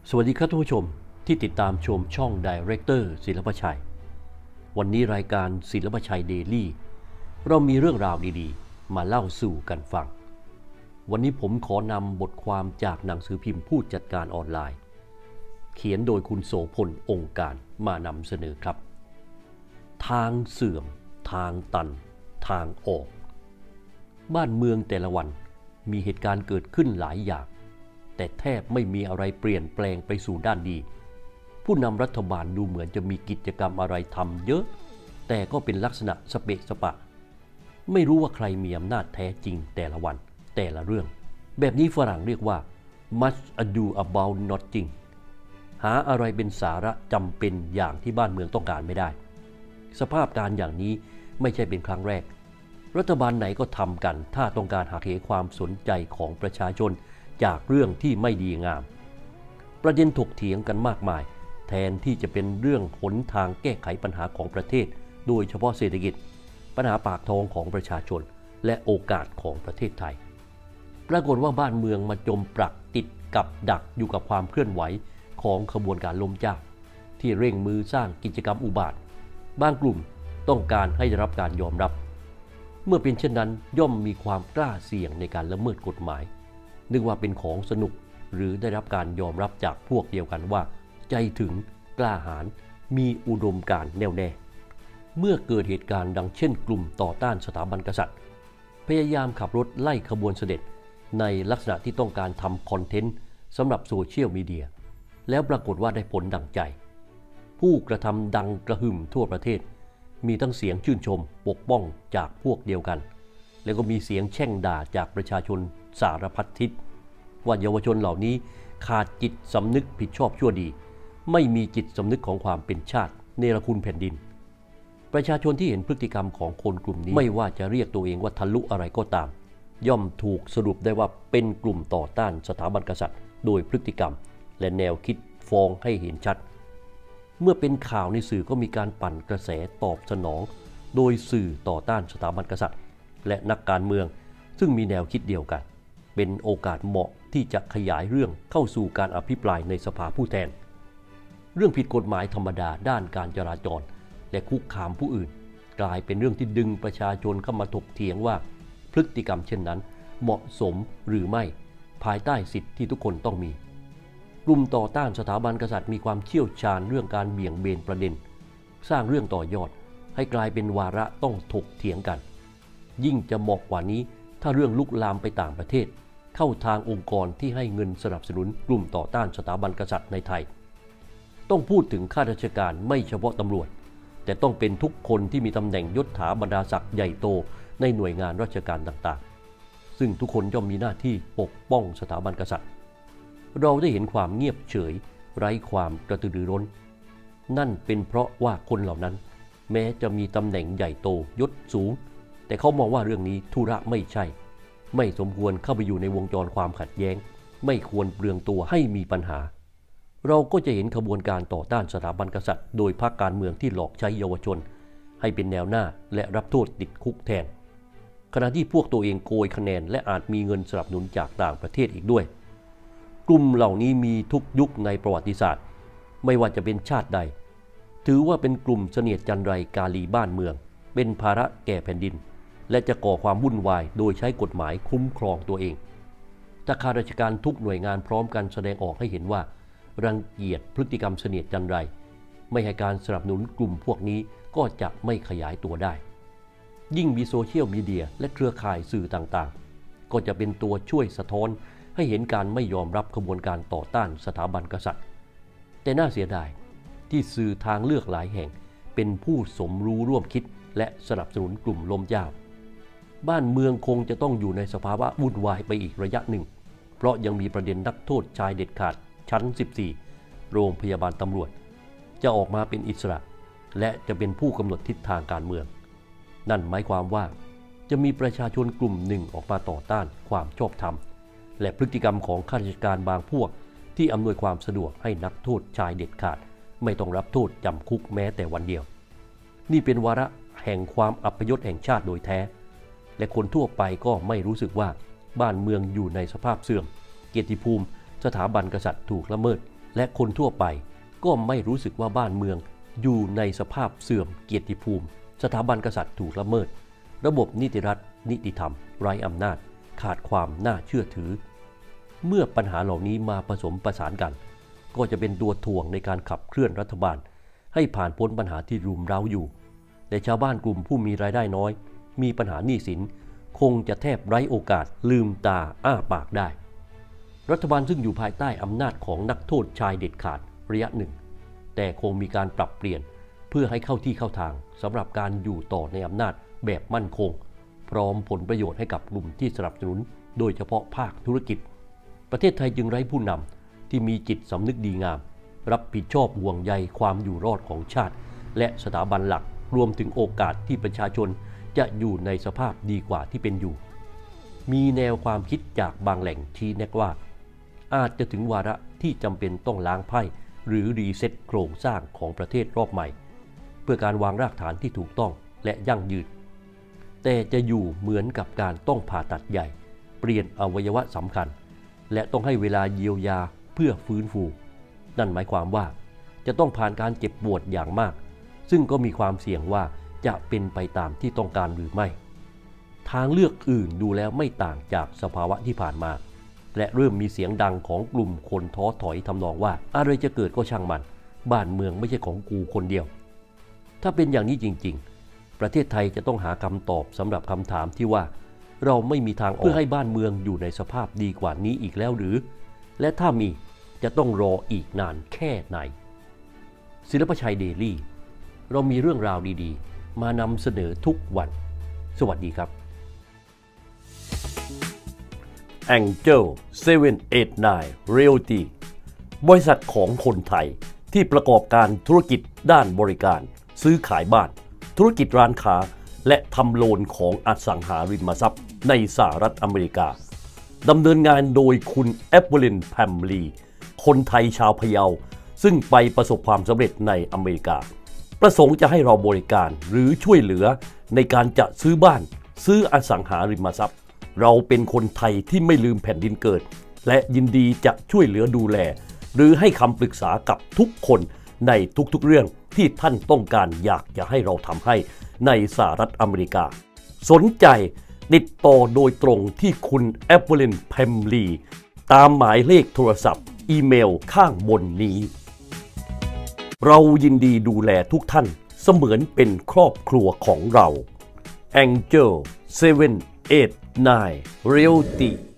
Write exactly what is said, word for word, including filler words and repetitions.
สวัสดีครับท่านผู้ชมที่ติดตามชมช่อง Director ศิลปชัยวันนี้รายการศิลปชัยเดลี่เรามีเรื่องราวดีๆมาเล่าสู่กันฟังวันนี้ผมขอนำบทความจากหนังสือพิมพ์ผู้จัดการออนไลน์เขียนโดยคุณโสพลองค์การมานำเสนอครับทางเสื่อมทางตันทางออกบ้านเมืองแต่ละวันมีเหตุการณ์เกิดขึ้นหลายอย่างแต่แทบไม่มีอะไรเปลี่ยนแปลงไปสู่ด้านดีผู้นำรัฐบาลดูเหมือนจะมีกิจกรรมอะไรทำเยอะแต่ก็เป็นลักษณะสเปะสปะไม่รู้ว่าใครมีอำนาจแท้จริงแต่ละวันแต่ละเรื่องแบบนี้ฝรั่งเรียกว่า much ado about nothing หาอะไรเป็นสาระจำเป็นอย่างที่บ้านเมืองต้องการไม่ได้สภาพการอย่างนี้ไม่ใช่เป็นครั้งแรกรัฐบาลไหนก็ทำกันถ้าต้องการหักเหความสนใจของประชาชนจากเรื่องที่ไม่ดีงามประเด็นถกเถียงกันมากมายแทนที่จะเป็นเรื่องหนทางแก้ไขปัญหาของประเทศโดยเฉพาะเศรษฐกิจปัญหาปากท้องของประชาชนและโอกาสของประเทศไทยปรากฏว่าบ้านเมืองมาจมปลักติดกับดักอยู่กับความเคลื่อนไหวของขบวนการล้มเจ้าที่เร่งมือสร้างกิจกรรมอุบาทบางกลุ่มต้องการให้ได้รับการยอมรับเมื่อเป็นเช่นนั้นย่อมมีความกล้าเสี่ยงในการละเมิดกฎหมายนึกว่าเป็นของสนุกหรือได้รับการยอมรับจากพวกเดียวกันว่าใจถึงกล้าหาญมีอุดมการณ์แน่วแน่เมื่อเกิดเหตุการณ์ดังเช่นกลุ่มต่อต้านสถาบันกษัตริย์พยายามขับรถไล่ขบวนเสด็จในลักษณะที่ต้องการทำคอนเทนต์สำหรับโซเชียลมีเดียแล้วปรากฏว่าได้ผลดังใจผู้กระทำดังกระหึ่มทั่วประเทศมีทั้งเสียงชื่นชมปกป้องจากพวกเดียวกันแล้วก็มีเสียงแช่งด่าจากประชาชนสารพัดทิศว่าเยาวชนเหล่านี้ขาดจิตสำนึกผิดชอบชั่วดีไม่มีจิตสำนึกของความเป็นชาติเนรคุณแผ่นดินประชาชนที่เห็นพฤติกรรมของคนกลุ่มนี้ไม่ว่าจะเรียกตัวเองว่าทะลุอะไรก็ตามย่อมถูกสรุปได้ว่าเป็นกลุ่มต่อต้านสถาบันกษัตริย์โดยพฤติกรรมและแนวคิดฟ้องให้เห็นชัดเมื่อเป็นข่าวในสื่อก็มีการปั่นกระแสตอบสนองโดยสื่อต่อต้านสถาบันกษัตริย์และนักการเมืองซึ่งมีแนวคิดเดียวกันเป็นโอกาสเหมาะที่จะขยายเรื่องเข้าสู่การอภิปรายในสภาผู้แทนเรื่องผิดกฎหมายธรรมดาด้านการจราจรและคุกคามผู้อื่นกลายเป็นเรื่องที่ดึงประชาชนเข้ามาถกเถียงว่าพฤติกรรมเช่นนั้นเหมาะสมหรือไม่ภายใต้สิทธิที่ทุกคนต้องมีกลุ่มต่อต้านสถาบันกษัตริย์มีความเชี่ยวชาญเรื่องการเบี่ยงเบนประเด็นสร้างเรื่องต่อยอดให้กลายเป็นวาระต้องถกเถียงกันยิ่งจะเหมาะกว่านี้ถ้าเรื่องลุกลามไปต่างประเทศเข้าทางองค์กรที่ให้เงินสนับสนุนกลุ่มต่อต้านสถาบันกษัตริย์ในไทยต้องพูดถึงข้าราชการไม่เฉพาะตำรวจแต่ต้องเป็นทุกคนที่มีตำแหน่งยศถาบรรดาศักดิ์ใหญ่โตในหน่วยงานราชการต่างๆซึ่งทุกคนย่อมมีหน้าที่ปกป้องสถาบันกษัตริย์เราได้เห็นความเงียบเฉยไร้ความกระตือรือร้นนั่นเป็นเพราะว่าคนเหล่านั้นแม้จะมีตำแหน่งใหญ่โตยศสูงแต่เขามองว่าเรื่องนี้ธุระไม่ใช่ไม่สมควรเข้าไปอยู่ในวงจรความขัดแย้งไม่ควรเปลืองตัวให้มีปัญหาเราก็จะเห็นขบวนการต่อต้านสถาบันกษัตริย์โดยพรรคการเมืองที่หลอกใช้เยาวชนให้เป็นแนวหน้าและรับโทษติดคุกแทนขณะที่พวกตัวเองโกยคะแนนและอาจมีเงินสนับสนุนจากต่างประเทศอีกด้วยกลุ่มเหล่านี้มีทุกยุคในประวัติศาสตร์ไม่ว่าจะเป็นชาติใดถือว่าเป็นกลุ่มเสนียดจันไรกาลีบ้านเมืองเป็นภาระแก่แผ่นดินและจะก่อความวุ่นวายโดยใช้กฎหมายคุ้มครองตัวเองถ้าข้าราชการทุกหน่วยงานพร้อมกันแสดงออกให้เห็นว่ารังเกียจพฤติกรรมเสนียดจันไรไม่ให้การสนับสนุนกลุ่มพวกนี้ก็จะไม่ขยายตัวได้ยิ่งมีโซเชียลมีเดียและเครือข่ายสื่อต่างๆก็จะเป็นตัวช่วยสะท้อนให้เห็นการไม่ยอมรับขบวนการต่อต้านสถาบันกษัตริย์แต่น่าเสียดายที่สื่อทางเลือกหลายแห่งเป็นผู้สมรู้ร่วมคิดและสนับสนุนกลุ่มล้มเจ้าบ้านเมืองคงจะต้องอยู่ในสภาวะวุ่นวายไปอีกระยะหนึ่งเพราะยังมีประเด็นนักโทษชายเด็ดขาดชั้นสิบสี่โรงพยาบาลตำรวจจะออกมาเป็นอิสระและจะเป็นผู้กำหนดทิศทางการเมืองนั่นหมายความว่าจะมีประชาชนกลุ่มหนึ่งออกมาต่อต้านความชอบธรรมและพฤติกรรมของข้าราชการบางพวกที่อำนวยความสะดวกให้นักโทษชายเด็ดขาดไม่ต้องรับโทษจำคุกแม้แต่วันเดียวนี่เป็นวาระแห่งความอัปยศแห่งชาติโดยแท้และคนทั่วไปก็ไม่รู้สึกว่าบ้านเมืองอยู่ในสภาพเสื่อมเกียรติภูมิสถาบันกษัตริย์ถูกละเมิดและคนทั่วไปก็ไม่รู้สึกว่าบ้านเมืองอยู่ในสภาพเสื่อมเกียรติภูมิสถาบันกษัตริย์ถูกละเมิดระบบนิติรัฐนิติธรรมไร้อำนาจขาดความน่าเชื่อถือเมื่อปัญหาเหล่านี้มาผสมประสานกันก็จะเป็นตัวถ่วงในการขับเคลื่อนรัฐบาลให้ผ่านพ้นปัญหาที่รุมเร้าอยู่แต่ชาวบ้านกลุ่มผู้มีรายได้น้อยมีปัญหาหนี้สินคงจะแทบไร้โอกาสลืมตาอ้าปากได้รัฐบาลซึ่งอยู่ภายใต้อำนาจของนักโทษชายเด็ดขาดระยะหนึ่งแต่คงมีการปรับเปลี่ยนเพื่อให้เข้าที่เข้าทางสำหรับการอยู่ต่อในอำนาจแบบมั่นคงพร้อมผลประโยชน์ให้กับกลุ่มที่สนับสนุนโดยเฉพาะภาคธุรกิจประเทศไทยจึงไร้ผู้นำที่มีจิตสำนึกดีงามรับผิดชอบห่วงใยความอยู่รอดของชาติและสถาบันหลักรวมถึงโอกาสที่ประชาชนจะอยู่ในสภาพดีกว่าที่เป็นอยู่มีแนวความคิดจากบางแหล่งชี้แนะว่าอาจจะถึงวาระที่จำเป็นต้องล้างไพ่หรือรีเซ็ตโครงสร้างของประเทศรอบใหม่เพื่อการวางรากฐานที่ถูกต้องและยั่งยืนแต่จะอยู่เหมือนกับการต้องผ่าตัดใหญ่เปลี่ยนอวัยวะสำคัญและต้องให้เวลาเยียวยาเพื่อฟื้นฟูนั่นหมายความว่าจะต้องผ่านการเจ็บปวดอย่างมากซึ่งก็มีความเสี่ยงว่าจะเป็นไปตามที่ต้องการหรือไม่ทางเลือกอื่นดูแล้วไม่ต่างจากสภาวะที่ผ่านมาและเริ่มมีเสียงดังของกลุ่มคนท้อถอยทำนองว่าอะไรจะเกิดก็ช่างมันบ้านเมืองไม่ใช่ของกูคนเดียวถ้าเป็นอย่างนี้จริงๆประเทศไทยจะต้องหาคำตอบสำหรับคำถามที่ว่าเราไม่มีทางออกเพื่อให้บ้านเมืองอยู่ในสภาพดีกว่านี้อีกแล้วหรือและถ้ามีจะต้องรออีกนานแค่ไหนศิลปชัยเดลี่เรามีเรื่องราวดีๆมานำเสนอทุกวันสวัสดีครับ Angel เซเว่น เอท ไนน์ Realty บริษัทของคนไทยที่ประกอบการธุรกิจด้านบริการซื้อขายบ้านธุรกิจร้านค้าและทำโลนของอสังหาริมทรัพย์ในสหรัฐอเมริกาดำเนินงานโดยคุณแอปเปิลแพมลีคนไทยชาวพะเยาซึ่งไปประสบความสำเร็จในอเมริกาประสงค์จะให้เราบริการหรือช่วยเหลือในการจะซื้อบ้านซื้ออสังหาริมทรัพย์เราเป็นคนไทยที่ไม่ลืมแผ่นดินเกิดและยินดีจะช่วยเหลือดูแลหรือให้คำปรึกษากับทุกคนในทุกๆเรื่องที่ท่านต้องการอยากจะให้เราทำให้ในสหรัฐอเมริกาสนใจติดต่อโดยตรงที่คุณแอปเปิลแพมลีตามหมายเลขโทรศัพท์อีเมลข้างบนนี้เรายินดีดูแลทุกท่านเสมือนเป็นครอบครัวของเรา Angel เซเว่น เอท ไนน์ Realty